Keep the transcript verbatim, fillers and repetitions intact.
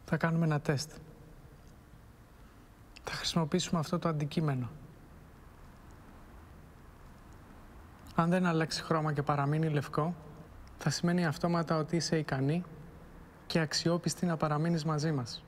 Θα κάνουμε ένα τεστ. Θα χρησιμοποιήσουμε αυτό το αντικείμενο. Αν δεν αλλάξει χρώμα και παραμείνει λευκό, θα σημαίνει αυτόματα ότι είσαι ικανή και αξιόπιστη να παραμείνεις μαζί μας.